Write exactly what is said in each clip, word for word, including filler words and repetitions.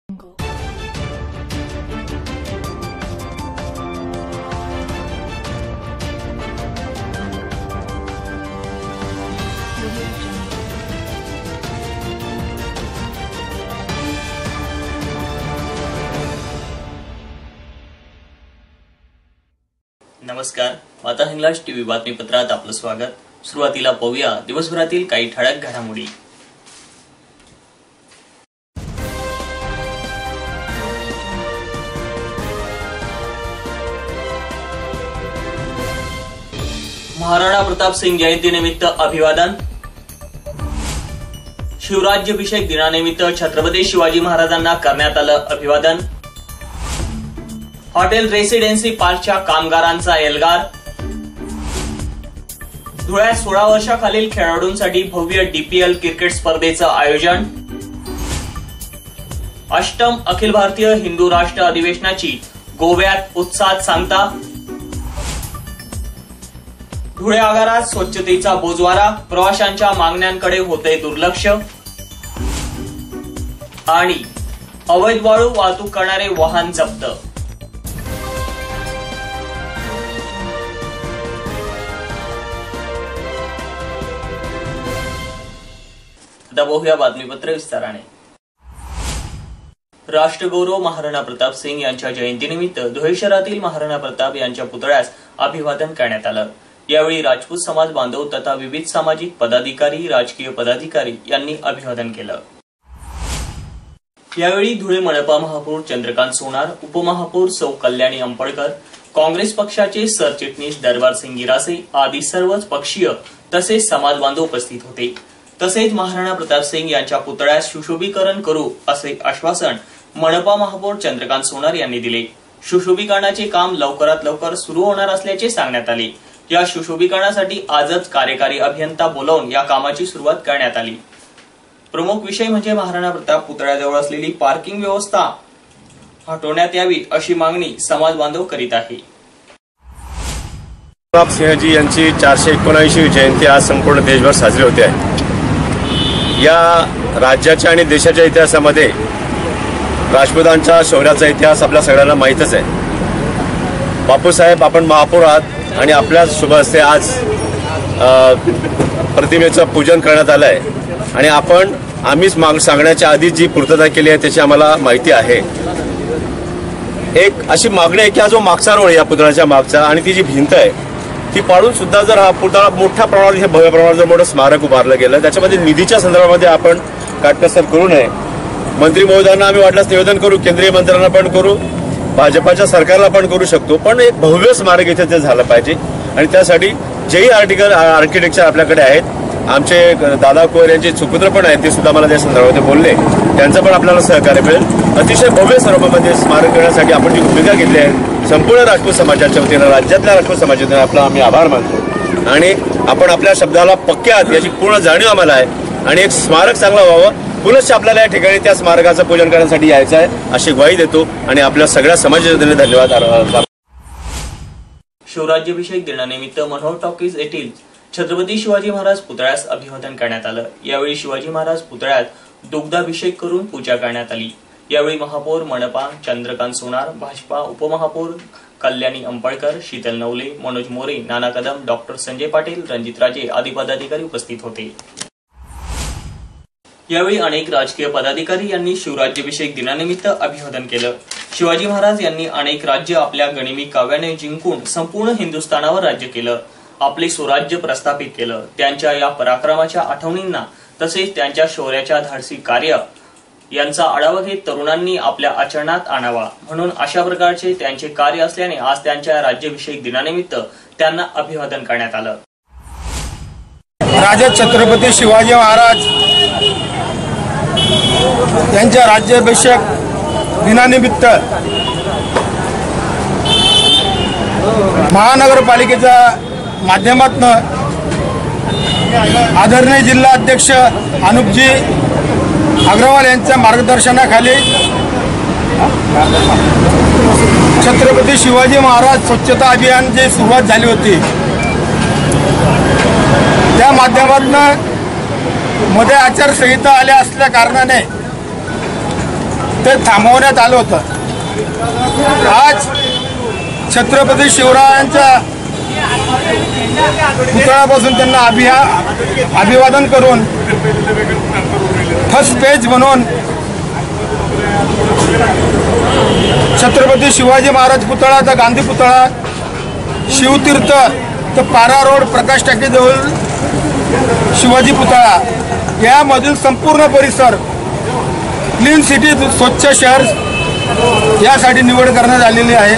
नमस्कार, माता हिंगलाज टीव्ही बातमीपत्रात आपलं स्वागत। सुरुवातीला पाहूया दिवसभरातील काही ठळक घडामोडी। महाराणा प्रताप सिंग जयंतीनिमित्त अभिवादन। शिवराज्याभिषेक दिनानिमित्त छत्रपती शिवाजी महाराजांना करण्यात आलं अभिवादन। हॉटेल रेसिडेन्सी पार्कच्या कामगारांचा एल्गार। धुळ्यात सोळा वर्षाखालील खेळाडूंसाठी भव्य डीपीएल क्रिकेट स्पर्धेचं आयोजन। अष्टम अखिल भारतीय हिंदू राष्ट्र अधिवेशनाची गोव्यात उत्साहात सांगता। धुळे आगारात स्वच्छतेचा बोजवारा, प्रवाशांच्या मागण्यांकडे होते दुर्लक्ष। आणि अवैध वाळू वाहतूक करणारे वाहन जप्त। आता बघूया बातमीपत्र विस्ताराने। राष्ट्रगौरव महाराणा प्रताप सिंग यांच्या जयंतीनिमित्त धुळे शहरातील महाराणा प्रताप यांच्या पुतळ्यास अभिवादन करण्यात आलं। यावेळी राजपूत समाज बांधव तथा विविध सामाजिक पदाधिकारी, राजकीय पदाधिकारी यांनी अभिवादन केलं। यावेळी धुळे मनपा महापौर चंद्रकांत सोनार, उपमहापौर सौ कल्याणी अंपळकर, काँग्रेस पक्षाचे सरचिटणीस दरबार सिंग गिरासे आदी सर्वच पक्षीय तसेच समाज बांधव उपस्थित होते। तसेच महाराणा प्रताप सिंग यांच्या पुतळ्यास सुशोभीकरण करू असे आश्वासन मनपा महापौर चंद्रकांत सोनार यांनी दिले। सुशोभीकरणाचे काम लवकरात लवकर सुरू होणार असल्याचे सांगण्यात आले। या सुशोभीकरणासाठी आजच कार्यकारी अभियंता बोलावून या कामाची सुरुवात करण्यात आली। प्रमुख विषय म्हणजे महाराणा प्रताप पुतळ्याजवळ असलेली पार्किंग व्यवस्था हटवण्यात यावी अशी मागणी समाज बांधव करीत आहे। प्रताप सिंहजी यांची चारशे एकोणऐंशी जयंती आज संपूर्ण देशभर साजरी होते आहे। या राज्याच्या आणि देशाच्या इतिहासामध्ये राजपूतांच्या शौर्याचा इतिहास आपल्या सगळ्यांना माहीतच आहे। बापूसाहेब, आपण महापौर आहात आणि आपल्या शुभ हस्ते आज प्रतिमेचं पूजन करण्यात आलं आहे आणि आपण आम्हीच माग सांगण्याच्या आधी जी पूर्तता केली आहे त्याची आम्हाला माहिती आहे। एक अशी मागणी आहे की हा जो मागचा रोड या पुतळ्याच्या मागचा आणि ती जी भिंत आहे ती पाडून सुद्धा जर हा पुतळा मोठ्या प्रमाणात हे भव्य प्रमाणात जर मोठं स्मारक उभारलं गेलं त्याच्यामध्ये निधीच्या संदर्भामध्ये आपण काटकसर करू नये। मंत्री महोदयांना आम्ही वाटल्यास निवेदन करू, केंद्रीय मंत्र्यांना पण करू, भाजपाच्या सरकारला पण करू शकतो, पण एक भव्य स्मारक इथे ते झालं पाहिजे आणि त्यासाठी जेही आर्टिकल आर्किटेक्चर आपल्याकडे आहेत, आमचे दादा कोयर यांचे सुपुत्र पण आहेत, ते सुद्धा मला त्या संदर्भात बोलले, त्यांचं पण आपल्याला सहकार्य मिळेल। अतिशय भव्य स्वरूपामध्ये स्मारक करण्यासाठी आपण जी भूमिका घेतली आहे संपूर्ण राजपूत समाजाच्या वतीनं, राज्यातल्या राजपूत समाजाच्या आपला आम्ही आभार मानतो आणि आपण आपल्या शब्दाला पक्के आहात याची पूर्ण जाणीव आम्हाला आहे आणि एक स्मारक चांगलं व्हावं, पुनश्च आपल्याला या ठिकाणी त्या स्मारकाचं पूजन करण्यासाठी यायचं आहे अशी ग्वाही देतो आणि आपल्या सगळ्या समाजाच्या वतीने धन्यवाद। शिवराज्याभिषेक दिनानिमित्त मनोहर टॉकीज येथील छत्रपती शिवाजी महाराज पुतळ्यास अभिवादन करण्यात आलं। यावेळी शिवाजी महाराज पुतळ्यात दुग्धाभिषेक करून पूजा करण्यात आली। यावेळी महापौर मनपा चंद्रकांत सोनार, भाजपा उपमहापौर कल्याणी अंपळकर, शीतल नवले, मनोज मोरे, नाना कदम, डॉक्टर संजय पाटील, रणजित राजे आदी पदाधिकारी उपस्थित होते। यावेळी अनेक राजकीय पदाधिकारी यांनी शिवराज्याभिषेक दिनानिमित्त अभिवादन केलं। शिवाजी महाराज यांनी अनेक राज्य आपल्या गनिमी काव्याने जिंकून संपूर्ण हिंदुस्थानावर राज्य केलं, आपले स्वराज्य प्रस्थापित केलं। त्यांच्या या पराक्रमाच्या आठवणींना तसेच त्यांच्या शौर्याच्या धाडसी कार्य यांचा आढावा घेत तरुणांनी आपल्या आचरणात आणावा, म्हणून अशा प्रकारचे त्यांचे कार्य असल्याने आज त्यांच्या राज्याभिषेक दिनानिमित्त त्यांना अभिवादन करण्यात आलं। राजा छत्रपती शिवाजी महाराज यांच्या राज्याभिषेक दिनानिमित्त महानगरपालिकेच्या माध्यमातून आदरणीय जिल्हा अध्यक्ष अनुपजी अग्रवाल यांच्या मार्गदर्शनाखाली छत्रपती शिवाजी महाराज स्वच्छता अभियान जे सुरुवात झाली होती त्या माध्यमातून मध्ये आचारसंहिता आल्या असल्या कारणाने ते थांबवण्यात आलं होतं. आज छत्रपती शिवरायांच्या पुतळ्यापासून त्यांना अभिया अभिवादन करून फर्स्ट पेज म्हणून छत्रपती शिवाजी महाराज पुतळा, तर गांधी पुतळा, शिवतीर्थ, तर पारा रोड, प्रकाश टाकीजवळ शिवाजी पुतळा, यामधील संपूर्ण परिसर क्लीन सिटी, स्वच्छ शहर यासाठी निवड करण्यात आलेली आहे.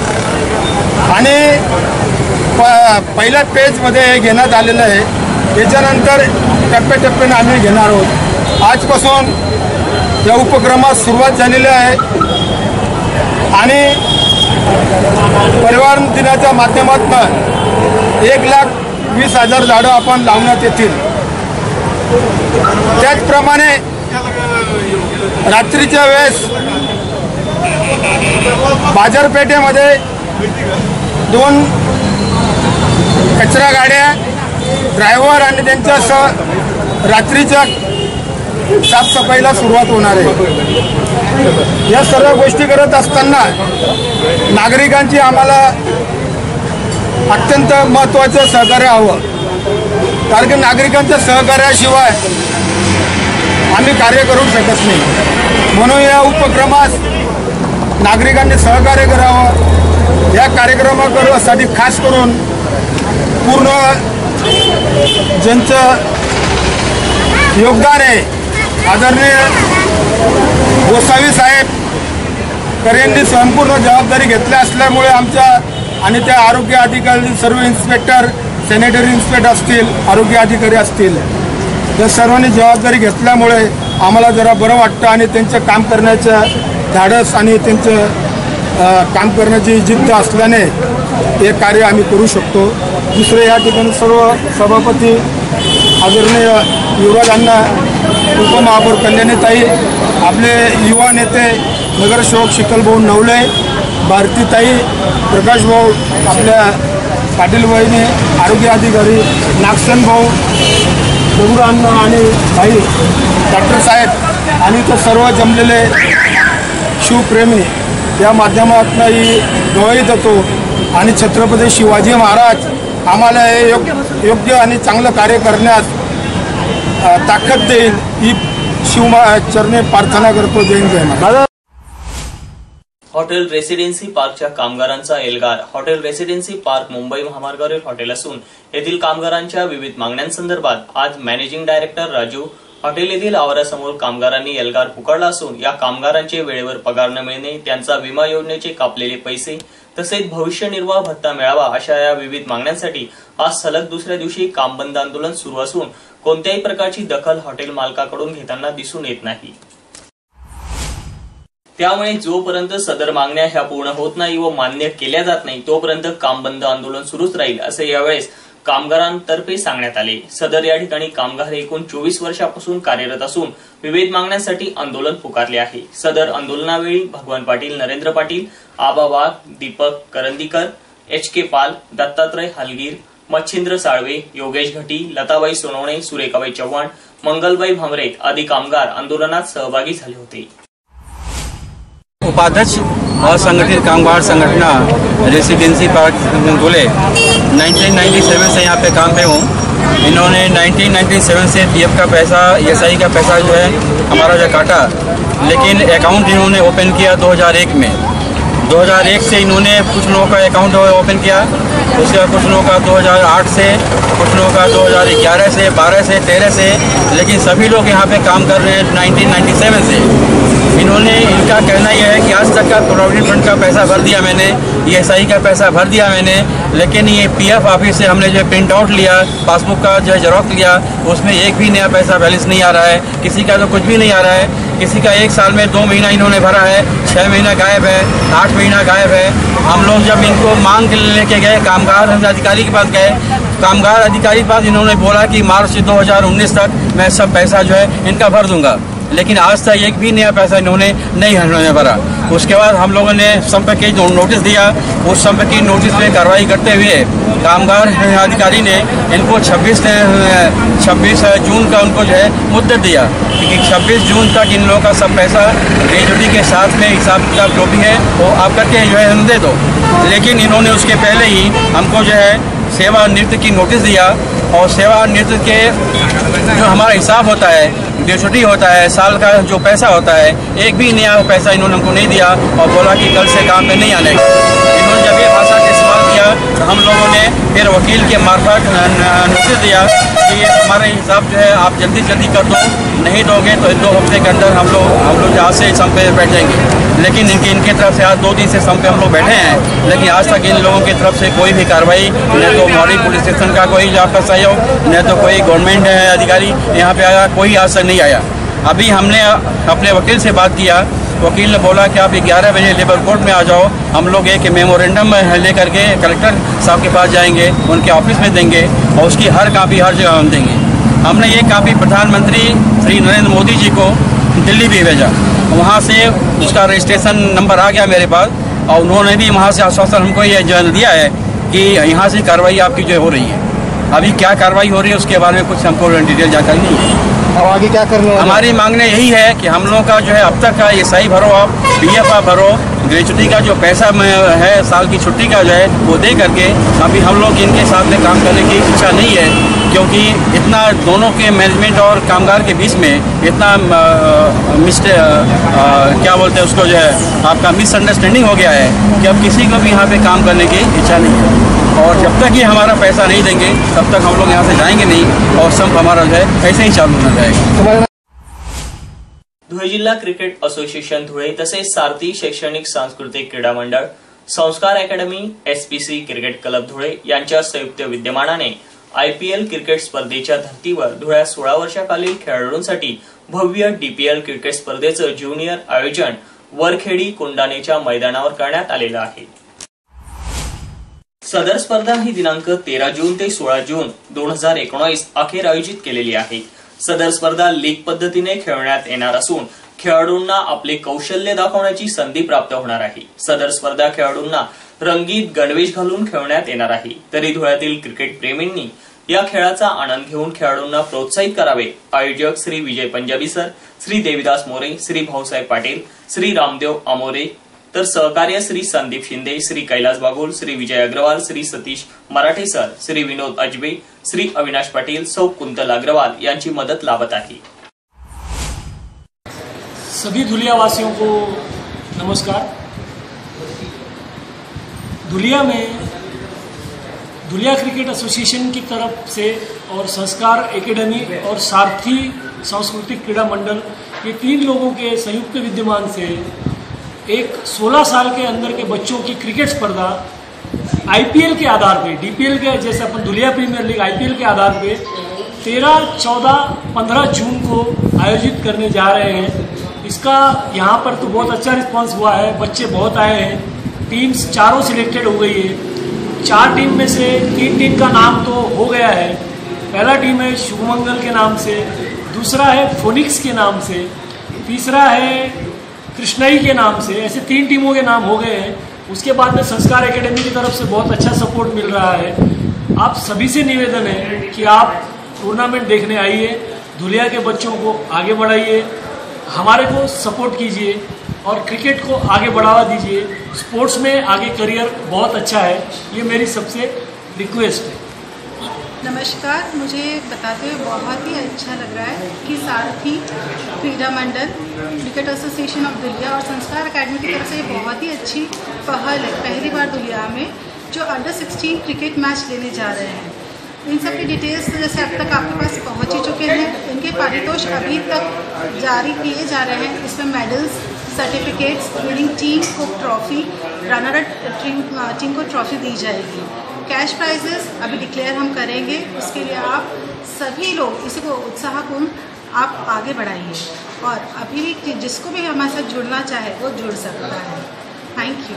आणि प पहिल्या पेजमध्ये हे घेण्यात आलेलं आहे. त्याच्यानंतर टप्प्याटप्प्याने आम्ही घेणार आहोत. आजपासून या उपक्रमास सुरुवात झालेली आहे आणि पर्यावरण दिनाच्या माध्यमातून एक लाख वीस हजार झाडं आपण लावण्यात येतील. त्याचप्रमाणे रात्रीच्या वेळेस बाजारपेठेमध्ये दोन कचरा गाड्या, ड्रायव्हर आणि त्यांच्यासह रात्रीच्या साफसफाईला सुरुवात होणार आहे. या सर्व गोष्टी करत असताना नागरिकांची आम्हाला अत्यंत महत्त्वाचं सहकार्य हवं, कारण की नागरिकांच्या सहकार्याशिवाय आम्ही कार्य करू शकत नाही. म्हणून या उपक्रमास नागरिकांनी सहकार्य करावं. या कार्यक्रमासाठी खास करून पूर्ण ज्यांचं योगदान आहे, आदरणीय गोसावी साहेब करेंनी संपूर्ण जबाबदारी घेतल्या असल्यामुळे आमच्या आणि त्या आरोग्य अधिकारी, सर्व इन्स्पेक्टर, सॅनिटरी इन्स्पेक्टर असतील, आरोग्य अधिकारी असतील, या सर्वांनी जबाबदारी घेतल्यामुळे आम्हाला जरा बरं वाटतं आणि त्यांचं काम करण्याचं धाडस आणि त्यांचं काम करण्याची जिद्द असल्याने हे कार्य आम्ही करू शकतो. दुसरे या ठिकाणी सर्व सभापती आदरणीय युवराजांना, उपमहापौर कल्याणीताई, आपले युवा नेते नगरसेवक शिकलभाऊ नवले, भारतीताई, प्रकाशभाऊ, आपल्या पाटील वहिनी, आरोग्य अधिकारी नागसन भाऊ, दगडूअण्णा आणि भाई डॉक्टर साहेब आणि ते सर्व जमलेले शिवप्रेमी या माध्यमातून ही गवाही देतो. आणि छत्रपती शिवाजी महाराज आम्हाला हे योग्य आणि चांगलं कार्य करण्यास ताकद देईल ही शिवमा चरणी प्रार्थना करतो. जय जय महाराज. हॉटेल रेसिडेन्सी पार्कच्या कामगारांचा एल्गार. हॉटेल रेसिडेन्सी पार्क मुंबई महामार्गावरील हॉटेल असून येथील कामगारांच्या विविध मागण्यांसंदर्भात आज मॅनेजिंग डायरेक्टर राजू हॉटेल येथील आवारासमोर कामगारांनी एल्गार पुकारला असून या कामगारांचे वेळेवर पगार न मिळणे, त्यांचा विमा योजनेचे कापलेले पैसे तसेच भविष्य निर्वाह भत्ता मिळावा अशा या विविध मागण्यांसाठी आज सलग दुसऱ्या दिवशी काम बंद आंदोलन सुरू असून कोणत्याही प्रकारची दखल हॉटेल मालकाकडून घेताना दिसून येत नाही. त्यामुळे जोपर्यंत सदर मागण्या ह्या पूर्ण होत नाही व मान्य केल्या जात नाही तोपर्यंत काम बंद आंदोलन सुरूच राहील असे यावेळेस कामगारांतर्फे सांगण्यात आले. सदर या ठिकाणी कामगार एकूण चोवीस वर्षापासून कार्यरत असून विविध मागण्यांसाठी आंदोलन पुकारले आहे. सदर आंदोलनावेळी भगवान पाटील, नरेंद्र पाटील, आबा वाघ, दीपक करंदीकर, एच के पाल, दत्तात्रय हलगीर, मच्छिंद्र साळवे, योगेश घटी, लताबाई सोनवणे, सुरेखाबाई चव्हाण, मंगलबाई भामरे आदी कामगार आंदोलनात सहभागी झाले होते. उपाध्यक्ष असंगठित कामगार संगठना रेसिडेंसी पार्क बोले नाइनटीन नाइंटी सेवन से यहाँ पे काम पे हूँ. इन्होंने नाइनटीन नाइंटी सेवन से पीएफ का पैसा, ईएसआई का पैसा जो है हमारा जो काटा, लेकिन अकाउंट इन्होंने ओपन किया दो हज़ार एक में. दो हज़ार एक से इन्होंने कुछ लोगों का अकाउंट ओपन किया, उसके बाद कुछ लोगों का दो हज़ार आठ से, कुछ लोगों का दो हज़ार ग्यारह से, बारह से, तेरह से, लेकिन सभी लोग यहाँ पे काम कर रहे हैं नाइनटीन नाइंटी सेवन से. इन्होंने इनका कहना यह है कि आज तक का प्रोविडेंट फंड का पैसा भर दिया मैंने, ईएसआई का पैसा भर दिया मैंने, लेकिन ये पीएफ ऑफिस से हमने जो प्रिंट आउट लिया, पासबुक का जो जेरॉक्स लिया, उसमें एक भी नया पैसा बैलेंस नहीं आ रहा है. किसी का तो कुछ भी नहीं आ रहा है. किसी का एक साल में दो महीना इन्होंने भरा है, छः महीना गायब है, आठ महीना गायब है. हम लोग जब इनको मांग लेके गए, कामगार अधिकारी के पास गए, कामगार अधिकारी के पास इन्होंने बोला कि मार्च दो हज़ार उन्नीस तक मैं सब पैसा जो है इनका भर दूंगा. लेकिन आज तक एक भी नया पैसा इन्होंने नहीं हमें भरा। उसके बाद हम लोगों ने संपर्क जो नोटिस दिया, उस संपर्क की नोटिस में कार्रवाई करते हुए कामगार अधिकारी ने इनको छब्बीस छब्बीस जून का उनको जो है मुद्दत दिया कि छब्बीस जून तक इन लोगों का सब पैसा ग्रेजुटी के साथ में हिसाब किताब जो भी है वो आप करके जो है हम दे दो। लेकिन इन्होंने उसके पहले ही हमको जो है सेवा निवृत्ति की नोटिस दिया, और सेवा निवृत्ति के जो हमारा हिसाब होता है, ग्रेजुटी होता है, साल का जो पैसा होता है, एक भी नया पैसा इन्होंने हमको नहीं दिया और बोला कि कल से काम पे नहीं आने का। इन्होंने जब ये भाषा का इस्तेमाल किया तो हम लोगों ने फिर वकील के मार्फत नोटिस दिया कि हमारा हिसाब जो है आप जल्दी जल्दी कर दो, नहीं दोगे तो दो हफ्ते के अंदर हम लोग हम लोग यहाँ से सम पे बैठेंगे। लेकिन इनकी इनकी तरफ से आज दो दिन से सम पे हम लोग बैठे हैं, लेकिन आज तक इन लोगों की तरफ से कोई भी कार्रवाई, न तो मौरी पुलिस स्टेशन का कोई आपका सहयोग, न तो कोई गवर्नमेंट अधिकारी यहाँ पे आया, कोई आज तक नहीं आया। अभी हमने अपने वकील से बात किया, वकील ने बोला कि आप ग्यारह बजे लेबर कोर्ट में आ जाओ, हम लोग एक मेमोरेंडम लेकर के कलेक्टर साहब के पास जाएंगे, उनके ऑफिस में देंगे और उसकी हर कापी हर जगह हम देंगे। हमने ये कापी प्रधानमंत्री श्री नरेंद्र मोदी जी को दिल्ली भी भेजा, वहाँ से उसका रजिस्ट्रेशन नंबर आ गया मेरे पास, और उन्होंने भी वहाँ से आश्वासन हमको ये दिया है कि यहाँ से कार्रवाई आपकी जो हो रही है। अभी क्या कार्रवाई हो रही है उसके बारे में कुछ हमको डिटेल जानकारी नहीं है। और आगे क्या करना है? हमारी मांगने यही है कि हम लोगों का जो है अब तक का ये सही भरो, आप पी एफ आप भरो, ग्रेजुटी का जो पैसा है साल की छुट्टी का जो है वो दे करके, अभी हम लोग इनके साथ में काम करने की इच्छा नहीं है, क्योंकि इतना दोनों के मैनेजमेंट और कामगार के बीच में इतना मिस्टे क्या बोलते हैं उसको जो है आपका मिसअंडरस्टैंडिंग हो गया है कि अब किसी को भी यहाँ पे काम करने की इच्छा नहीं है। और जब तक ये हमारा पैसा नहीं देंगे तब तक हम लोग यहाँ से जाएंगे नहीं, और संप हमारा जो है ऐसे ही चालू होना जाएगा। धुळे जिल्हा क्रिकेट असोसिएशन धुळे तसेच सारथी शैक्षणिक सांस्कृतिक क्रीडा मंडळ, Sanskar academy, SPC cricket club Dhule यांच्या संयुक्त विद्यमानाने आयपीएल क्रिकेट स्पर्धेच्या धर्तीवर धुळ्यात सोळा वर्षाखालील खेळाडूंसाठी भव्य डीपीएल क्रिकेट स्पर्धेचं ज्युनियर आयोजन वरखेडी कोंडाणेच्या मैदानावर करण्यात आलेलं आहे। सदर स्पर्धा ही दिनांक तेरा जून ते सोळा जून दोन हजार एकोणीस अखेर आयोजित केलेली आहे। सदर स्पर्धा लीग पद्धतीने खेळण्यात येणार असून खेळाडूंना आपले कौशल्य दाखवण्याची संधी प्राप्त होणार आहे। सदर स्पर्धा खेळाडूंना रंगीत गणवेश घालून खेळण्यात येणार आहे। तरी धुळ्यातील क्रिकेट प्रेमींनी या खेळाचा आनंद घेऊन खेळाडूंना प्रोत्साहित करावे। आयोजक श्री विजय पंजाबी सर, श्री देविदास मोरे, श्री भाऊसाहेब पाटील, श्री रामदेव आमोरे, तर सहकार्य श्री संदीप शिंदे, श्री कैलास बागुल, श्री विजय अग्रवाल, श्री सतीश मराठे सर, श्री विनोद अजबे, श्री अविनाश पाटील, सौ कुंतल अग्रवाल यांची मदत लाभत आहे। सभी धुलिया वासियों को नमस्कार। धुलिया में धुलिया क्रिकेट एसोसिएशन की तरफ से और संस्कार एकेडमी और सारथी सांस्कृतिक क्रीड़ा मंडल, ये तीन लोगों के संयुक्त विद्यमान से एक सोलह साल के अंदर के बच्चों की क्रिकेट स्पर्धा आईपीएल के आधार पे, डीपीएल के जैसे अपन धुलिया प्रीमियर लीग आईपीएल के आधार पे तेरह, चौदह, पंद्रह जून को आयोजित करने जा रहे हैं। इसका यहाँ पर तो बहुत अच्छा रिस्पांस हुआ है, बच्चे बहुत आए हैं, टीम्स चारों सिलेक्टेड हो गई है। चार टीम में से तीन टीम का नाम तो हो गया है। पहला टीम है शुभमंगल के नाम से, दूसरा है फोनिक्स के नाम से, तीसरा है कृष्णाई के नाम से, ऐसे तीन टीमों के नाम हो गए हैं। उसके बाद में संस्कार एकेडमी की तरफ से बहुत अच्छा सपोर्ट मिल रहा है। आप सभी से निवेदन है कि आप टूर्नामेंट देखने आइए, धुलिया के बच्चों को आगे बढ़ाइए, हमारे को सपोर्ट कीजिए और क्रिकेट को आगे बढ़ावा दीजिए। स्पोर्ट्स में आगे करियर बहुत अच्छा है, ये मेरी सबसे रिक्वेस्ट है। नमस्कार, मुझे बताते हुए बहुत ही अच्छा लग रहा है कि सारथी क्रीड़ा मंडल, क्रिकेट एसोसिएशन ऑफ धुलिया और संस्कार अकेडमी की तरफ से बहुत ही अच्छी पहल है। पहली बार धुलिया में जो अंडर सोलह क्रिकेट मैच लेने जा रहे हैं। इन सब की डिटेल्स जैसे अब तक आपके पास पहुंच ही चुके हैं। इनके पारितोष अभी तक जारी किए जा रहे हैं। इसमें मेडल्स, सर्टिफिकेट्स, विनिंग टीम को trophy, runner up team team को ट्रॉफी दी जाएगी। कैश प्राइजेस अभी डिक्लेयर हम करेंगे, उसके लिए आप सभी लोग इसी को उत्साहपूर्ण आप आगे बढ़ाइए और अभी भी जिसको भी हमारे साथ जुड़ना चाहे वो जुड़ सकता है। Thank you.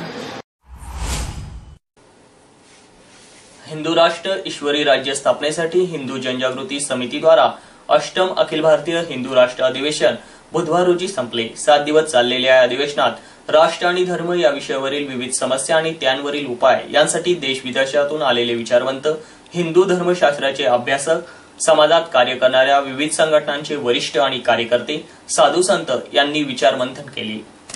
हिंदू राष्ट्र ईश्वरी राज्य स्थापनेसाठी हिंदू जनजागृती समितीद्वारा अष्टम अखिल भारतीय हिंदू राष्ट्र अधिवेशन बुधवार रोजी संपले। सात दिवस चाललेल्या या अधिवेशनात राष्ट्र आणि धर्म या विषयावरील विविध समस्या आणि त्यांवरील उपाय यांसाठी देश विदेशातून आलेले विचारवंत, हिंदू धर्मशास्त्राचे अभ्यासक, समाजात कार्य करणाऱ्या विविध संघटनांचे वरिष्ठ आणि कार्यकर्ते, साधू संत यांनी विचारमंथन केले।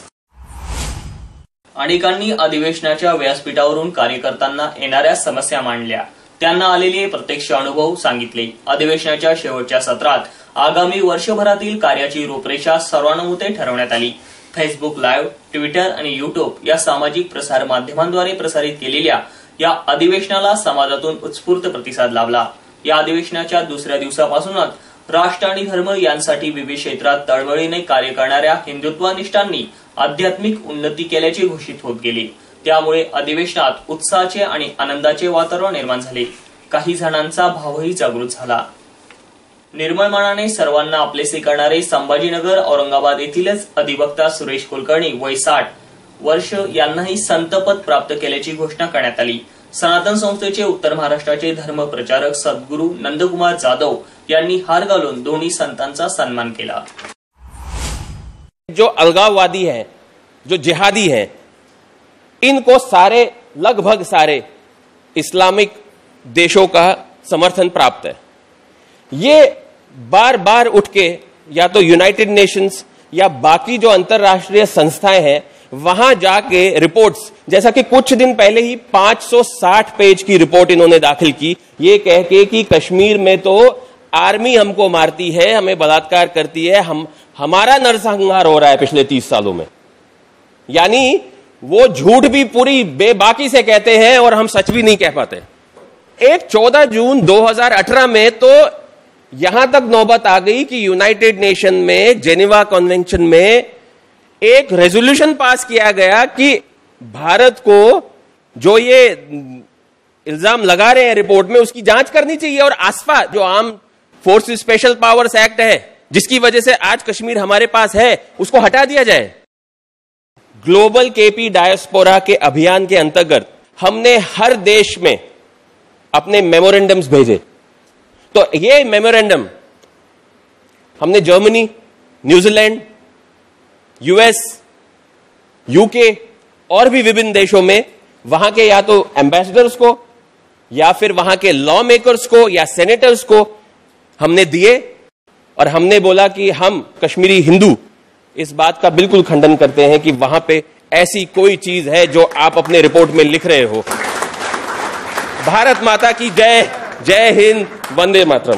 अनेकांनी अधिवेशनाच्या व्यासपीठावरून कार्यकर्त्यांना येणाऱ्या समस्या मांडल्या, त्यांना आलेले प्रत्यक्ष अनुभव सांगितले। अधिवेशनाच्या शेवटच्या सत्रात आगामी वर्षभरातील कार्याची रूपरेषा सर्वानुमते ठरवण्यात आली। फेसबुक लाईव्ह, ट्विटर आणि युट्यूब या सामाजिक प्रसार माध्यमांद्वारे प्रसारित केलेल्या या अधिवेशनाला समाजातून उत्स्फूर्त प्रतिसाद लाभला। या अधिवेशनाच्या दुसऱ्या दिवसापासूनच राष्ट्र आणि धर्म यांसाठी विविध क्षेत्रात तळमळीने कार्य करणाऱ्या हिंदुत्वनिष्ठांनी आध्यात्मिक उन्नती केल्याचे घोषित होत गेले। त्यामुळे अधिवेशनात उत्साहाचे आणि आनंदाचे वातावरण निर्माण झाले। काही जणांचा भावही जागृत झाला। निर्मळ मनाने सर्वांना आपलेसे करणारे संभाजीनगर औरंगाबाद येथीलच अधिवक्ता सुरेश कुलकर्णी वय साठ वर्ष यांनाही संतपद प्राप्त केल्याची घोषणा करण्यात आली। सनातन संस्थेचे उत्तर महाराष्ट्राचे धर्म प्रचारक सद्गुरू नंदकुमार जाधव यांनी हार घालून दोन्ही संतांचा सन्मान केला। जो अलगाववादी है, जो जिहादी है, इनको सारे लगभग सारे इस्लामिक देशों का समर्थन प्राप्त है। ये बार बार उठ के या तो यूनाइटेड नेशंस या बाकी जो अंतर्राष्ट्रीय संस्थाएं हैं वहां जाके रिपोर्ट्स, जैसा कि कुछ दिन पहले ही पांच सौ साठ पेज की रिपोर्ट इन्होंने दाखिल की, ये कह के कि कश्मीर में तो आर्मी हमको मारती है, हमें बलात्कार करती है, हम हमारा नरसंहार हो रहा है पिछले तीस सालों में। यानी वो झूठ भी पूरी बेबाकी से कहते हैं और हम सच भी नहीं कह पाते। एक चौदह जून दो हज़ार अठारह में तो यहां तक नौबत आ गई कि यूनाइटेड नेशन में जेनेवा कन्वेंशन में एक रेजोल्यूशन पास किया गया कि भारत को जो ये इल्जाम लगा रहे हैं रिपोर्ट में उसकी जांच करनी चाहिए और आसपा जो arm forces special powers act है जिसकी वजह से आज कश्मीर हमारे पास है उसको हटा दिया जाए। ग्लोबल केपी डायस्पोरा के अभियान के अंतर्गत हमने हर देश में अपने मेमोरेंडम्स भेजे। तो ये मेमोरेंडम हमने जर्मनी, न्यूजीलैंड, यूएस, यूके और भी विभिन्न देशों में वहां के या तो एम्बेसडर्स को या फिर वहां के लॉ मेकर्स को या सेनेटर्स को हमने दिए और हमने बोला कि हम कश्मीरी हिंदू इस बात का बिल्कुल खंडन करते हैं कि वहां पे ऐसी कोई चीज है जो आप अपने रिपोर्ट में लिख रहे हो। भारत माता की जय, जय हिंद, वंदे मातरम।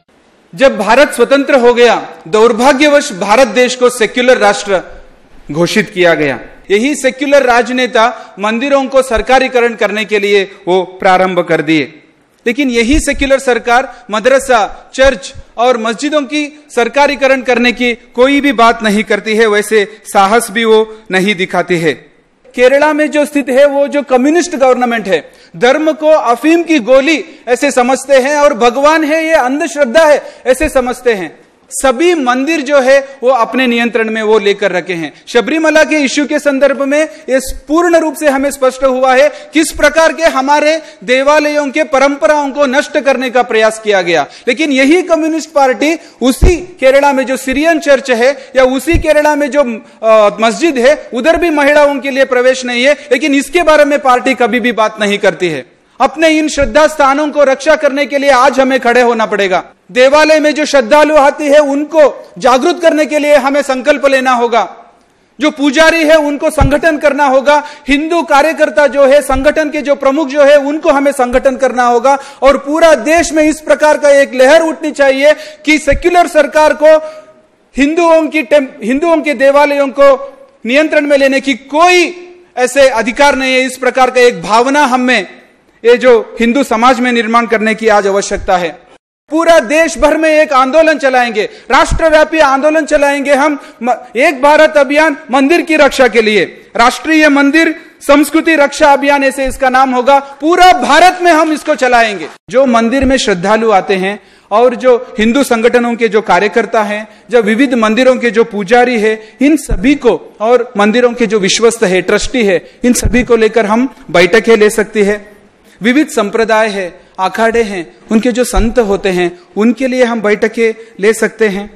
जब भारत स्वतंत्र हो गया, दुर्भाग्यवश भारत देश को सेक्युलर राष्ट्र घोषित किया गया। यही सेक्युलर राजनेता मंदिरों को सरकारीकरण करने के लिए वो प्रारंभ कर दिए। लेकिन यही सेक्युलर सरकार मदरसा, चर्च और मस्जिदों की सरकारीकरण करने की कोई भी बात नहीं करती है, वैसे साहस भी वो नहीं दिखाती है। केरला में जो स्थित है वो जो कम्युनिस्ट गवर्नमेंट है, धर्म को अफीम की गोली ऐसे समझते हैं और भगवान है ये अंधश्रद्धा है ऐसे समझते हैं। सभी मंदिर जो है वो अपने नियंत्रण में वो लेकर रखे हैं। शबरीमला के इश्यू के संदर्भ में ये पूर्ण रूप से हमें स्पष्ट हुआ है किस प्रकार के हमारे देवालयों के परंपराओं को नष्ट करने का प्रयास किया गया। लेकिन यही कम्युनिस्ट पार्टी उसी केरला में जो सीरियन चर्च है या उसी केरला में जो आ, मस्जिद है उधर भी महिलाओं के लिए प्रवेश नहीं है, लेकिन इसके बारे में पार्टी कभी भी बात नहीं करती है। अपने इन श्रद्धा स्थानों को रक्षा करने के लिए आज हमें खड़े होना पड़ेगा। देवालय में जो श्रद्धालु आती है उनको जागरूक करने के लिए हमें संकल्प लेना होगा। जो पुजारी है उनको संगठन करना होगा। हिंदू कार्यकर्ता जो है, संगठन के जो प्रमुख जो है, उनको हमें संगठन करना होगा। और पूरा देश में इस प्रकार का एक लहर उठनी चाहिए कि सेक्युलर सरकार को हिंदुओं की हिंदुओं के देवालयों को नियंत्रण में लेने की कोई ऐसे अधिकार नहीं है। इस प्रकार का एक भावना हमें ये जो हिंदू समाज में निर्माण करने की आज आवश्यकता है। पूरा देश भर में एक आंदोलन चलाएंगे, राष्ट्रव्यापी आंदोलन चलाएंगे हम, एक भारत अभियान मंदिर की रक्षा के लिए, राष्ट्रीय मंदिर संस्कृति रक्षा अभियान ऐसे इसका नाम होगा। पूरा भारत में हम इसको चलाएंगे। जो मंदिर में श्रद्धालु आते हैं और जो हिंदू संगठनों के जो कार्यकर्ता हैं, जो विविध मंदिरों के जो पुजारी है, इन सभी को और मंदिरों के जो विश्वस्त है, ट्रस्टी है, इन सभी को लेकर हम बैठकें ले सकती है। विविध संप्रदाय है, अखाड़े हैं, उनके जो संत होते हैं उनके लिए हम बैठकें ले सकते हैं।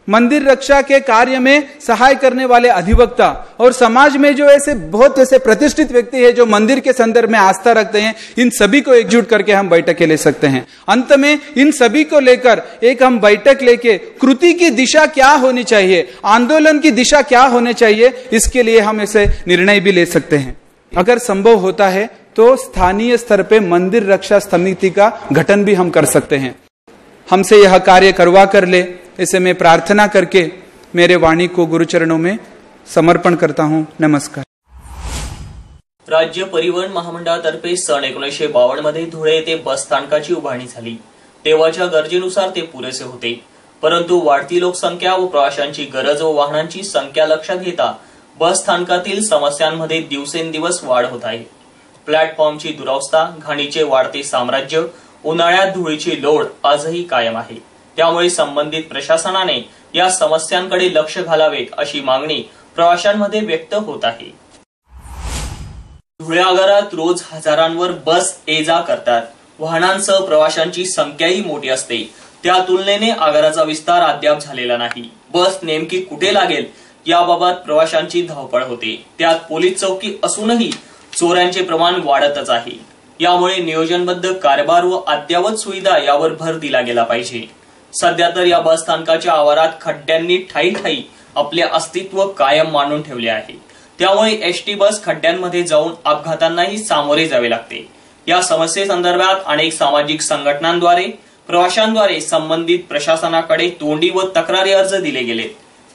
मंदिर रक्षा के कार्य में सहाय करने वाले अधिवक्ता और समाज में जो ऐसे बहुत ऐसे प्रतिष्ठित व्यक्ति है जो मंदिर के संदर्भ में आस्था रखते हैं, इन सभी को एकजुट करके हम बैठकें ले सकते हैं। अंत में इन सभी को लेकर एक हम बैठक लेके कृति की दिशा क्या होनी चाहिए, आंदोलन की दिशा क्या होनी चाहिए, इसके लिए हम ऐसे निर्णय भी ले सकते हैं। अगर संभव होता है तो स्थानीय स्तर पे मंदिर रक्षा समिति का गठन भी हम कर सकते हैं। हमसे यह कार्य करवा कर ले, इसे मैं प्रार्थना करके मेरे वाणी को गुरुचरणों में समर्पण करता हूं। नमस्कार। राज्य परिवहन महामंडळातर्फे सन एकोणीसशे बावन्न मध्ये धुळे येथे बस स्थानकाची उभारणी झाली। तेव्हाच्या गरजेनुसार ते पुरेसे होते, परंतु वाढती लोकसंख्या व प्रवाशांची गरज व वाहनांची संख्या लक्षात घेता बस स्थानकातील समस्यांमध्ये दिवसेंदिवस वाढ होत आहे। प्लॅटफॉर्मची दुरावस्था, घाणीचे वाढते साम्राज्य, उन्हाळ्यात धुळीची लोड आजही कायम आहे। त्यामुळे संबंधित प्रशासनाने या समस्यांकडे लक्ष घालावेत अशी मागणी प्रवाशांमध्ये व्यक्त होत आहे। धुळे आगारात रोज हजारांवर बस ये जा करतात। वाहनांसह प्रवाशांची संख्याही मोठी असते। त्या तुलनेने आगाराचा विस्तार अद्याप झालेला नाही। बस नेमकी कुठे लागेल याबाबत प्रवाशांची धावपळ होते। त्यात पोलीस चौकी असूनही चोऱ्यांचे प्रमाण वाढतच आहे। यामुळे नियोजनबद्ध कारभार व अद्ययावत सुविधा यावर भर दिला गेला पाहिजे। सध्या तर या बस स्थानकाच्या आवारात खड्ड्यांनी ठाई ठाई आपले अस्तित्व कायम मांडून ठेवले आहे। त्यामुळे एसटी बस खड्ड्यांमध्ये जाऊन अपघातांनाही सामोरे जावे लागते। या समस्येसंदर्भात अनेक सामाजिक संघटनांद्वारे प्रवाशांद्वारे संबंधित प्रशासनाकडे तोंडी व तक्रारी अर्ज दिले गेले,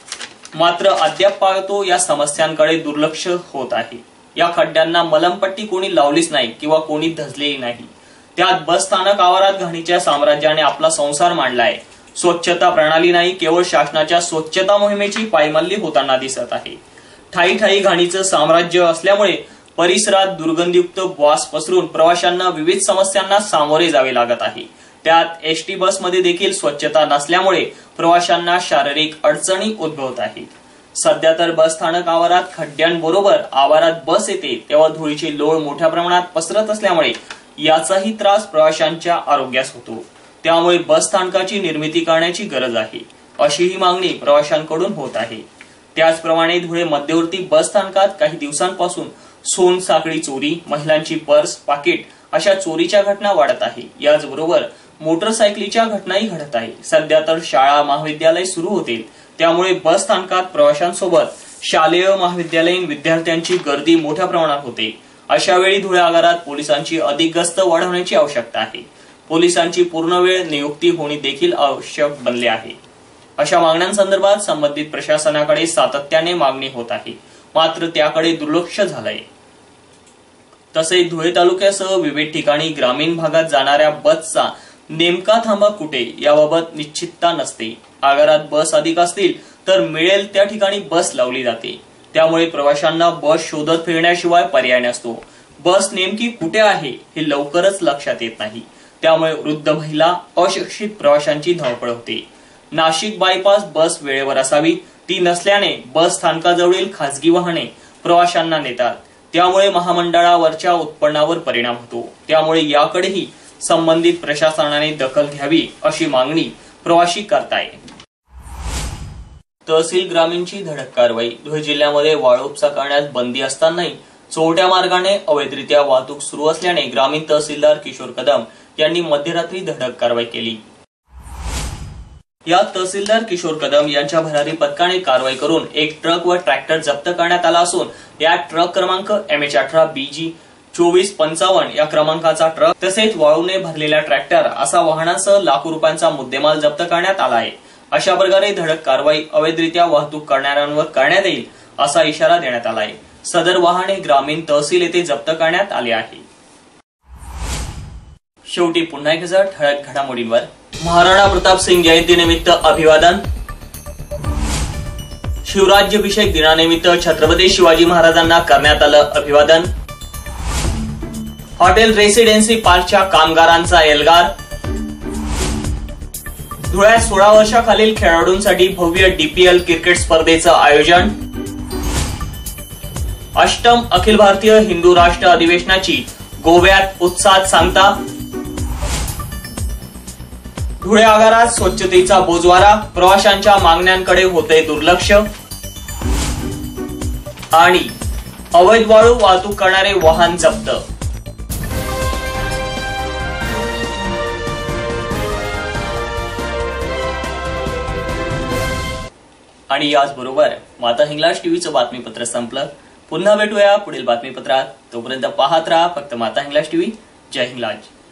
मात्र अद्याप पाहतो या समस्यांकडे दुर्लक्ष होत आहे। या खड्ड्यांना मलमपट्टी कोणी लावलीच नाही किंवा कोणी धजलेही नाही। त्यात बस स्थानक आवारात घाणीच्या साम्राज्याने आपला संसार मांडलाय। स्वच्छता प्रणाली नाही, केवळ शासनाच्या स्वच्छता मोहिमेची पायमल्ली होताना दिसत आहे। ठाई ठाई घाणीचं साम्राज्य असल्यामुळे परिसरात दुर्गंधयुक्त वास पसरून प्रवाशांना विविध समस्यांना सामोरे जावे लागत आहे। त्यात एसटी बसमध्ये देखील स्वच्छता नसल्यामुळे प्रवाशांना शारीरिक अडचणी उद्भवत आहेत। सध्या तर बस स्थानक आवारात खड्ड्यांबरोबर आवारात बस येते तेव्हा धुळीची लोळ मोठ्या प्रमाणात पसरत असल्यामुळे याचाही त्रास प्रवाशांच्या आरोग्यास होतो। त्यामुळे बस स्थानकाची निर्मिती करण्याची गरज आहे, अशीही मागणी प्रवाशांकडून होत आहे। त्याचप्रमाणे धुळे मध्यवर्ती बस स्थानकात काही दिवसांपासून सोन साखळी चोरी, महिलांची पर्स, पाकिट अशा चोरीच्या घटना वाढत आहे। याचबरोबर मोटरसायकलीच्या घटनाही घडत आहे। सध्या तर शाळा महाविद्यालय सुरू होतील, त्यामुळे बस स्थानकात प्रवाशांसोबत शालेय महाविद्यालयीन विद्यार्थ्यांची गर्दी मोठ्या प्रमाणात होते। अशा वेळी धुळे आगारात पोलिसांची अधिक गस्त वाढवण्याची आवश्यकता आहे। पोलिसांची पूर्ण वेळ नियुक्ती होणे देखील आवश्यक बनले आहे। अशा मागण्यांसंदर्भात संबंधित प्रशासनाकडे सातत्याने मागणी होत आहे, मात्र त्याकडे दुर्लक्ष झालंय। तसेच धुळे तालुक्यासह विविध ठिकाणी ग्रामीण भागात जाणाऱ्या बसचा नेमका थांबा कुठे याबाबत निश्चितता नसते। आगारात बस अधिक असतील तर मिळेल त्या ठिकाणी बस लावली जाते। त्यामुळे प्रवाशांना बस शोधत फिरण्याशिवाय पर्याय नसतो। बस नेमकी कुठे आहे हे लवकरच लक्षात येत नाही। त्यामुळे वृद्ध महिला, अशिक्षित प्रवाशांची धावपळ होते। नाशिक बायपास बस वेळेवर असावी, ती नसल्याने बस स्थानकाजवळील खासगी वाहने प्रवाशांना नेतात। त्यामुळे महामंडळावरच्या उत्पन्नावर परिणाम होतो। त्यामुळे याकडेही संबंधित प्रशासनाने दखल घ्यावी अशी मागणी प्रवासी करताय। तहसील ग्रामीणची धडक कारवाई। धुळे जिल्ह्यामध्ये वाळू उपसा करण्यास बंदी असतानाही चोरट्या मार्गाने अवैधरित्या वाहतूक सुरू असल्याने ग्रामीण तहसीलदार किशोर कदम यांनी मध्यरात्री धडक कारवाई केली। यात तहसीलदार किशोर कदम यांच्या भरारी पथकाने कारवाई करून एक ट्रक व ट्रॅक्टर जप्त करण्यात आला असून या ट्रक क्रमांक एम एच अठरा बी जी चोवीस पंचावन्न या क्रमांकाचा ट्रक तसेच वाळूने भरलेला ट्रॅक्टर असा वाहनांसह लाखो रुपयांचा मुद्देमाल जप्त करण्यात आला आहे। अशा प्रकारे धडक कारवाई अवैधरित्या वाहतूक करणाऱ्यांवर करण्यात येईल असा इशारा देण्यात आला आहे। सदर वाहने ग्रामीण तहसील येथे जप्त करण्यात आले आहे। शेवटी पुन्हा एक नजर ठळक घडामोडींवर। महाराणा प्रताप सिंग जयंतीनिमित्त अभिवादन। शिवराज्याभिषेक दिनानिमित्त छत्रपती शिवाजी महाराजांना करण्यात आलं अभिवादन। हॉटेल रेसिडेन्सी पार्कच्या कामगारांचा एल्गार। धुळ्यात सोळा वर्षाखालील खेळाडूंसाठी भव्य डीपीएल क्रिकेट स्पर्धेचं आयोजन। अष्टम अखिल भारतीय हिंदू राष्ट्र अधिवेशनाची गोव्यात उत्साहात सांगता। धुळे आगारात स्वच्छतेचा बोजवारा, प्रवाशांच्या मागण्यांकडे होते दुर्लक्ष आणि अवैध वाळू वाहतूक करणारे वाहन जप्त. आणि याचबरोबर माता हिंगलाज टीव्हीचं बातमीपत्र संपलं. पुन्हा भेटूया पुढील बातमीपत्रात. तोपर्यंत पाहत राहा फक्त माता हिंगलाज टीव्ही. जय हिंगलाज.